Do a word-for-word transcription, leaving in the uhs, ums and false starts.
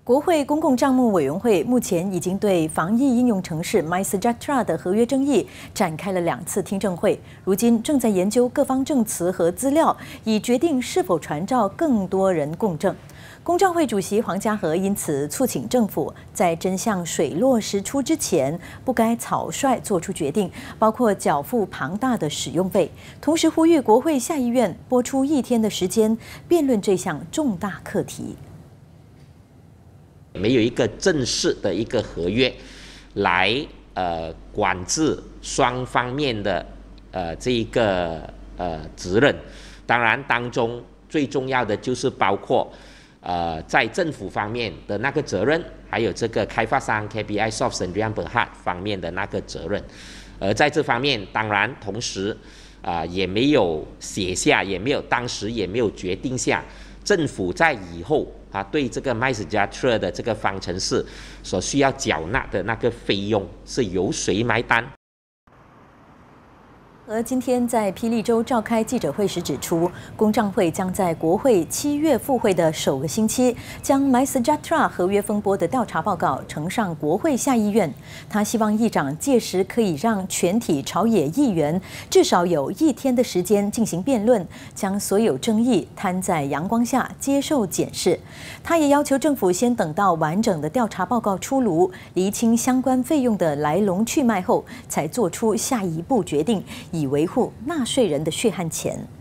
国会公共账目委员会目前已经对防疫应用程式 MySejahtera 的合约争议展开了两次听证会，如今正在研究各方证词和资料，以决定是否传召更多人供证。公账会主席黄家和因此促请政府在真相水落石出之前，不该草率做出决定，包括缴付庞大的使用费，同时呼吁国会下议院拨出一天的时间辩论这项重大课题。 没有一个正式的一个合约来呃管制双方面的呃这一个呃责任，当然当中最重要的就是包括呃在政府方面的那个责任，还有这个开发商 K P I Soft Sdn Bhd 方面的那个责任，而在这方面当然同时啊、呃、也没有写下，也没有当时也没有决定下。 政府在以后啊，对这个 MySejahtera 的这个方程式所需要缴纳的那个费用是由谁买单？ 而今天在霹雳州召开记者会时指出，公账会将在国会七月复会的首个星期，将 MySejahtera 合约风波的调查报告呈上国会下议院。他希望议长届时可以让全体朝野议员至少有一天的时间进行辩论，将所有争议摊在阳光下接受检视。他也要求政府先等到完整的调查报告出炉，厘清相关费用的来龙去脉后，才做出下一步决定。 以维护纳税人的血汗钱。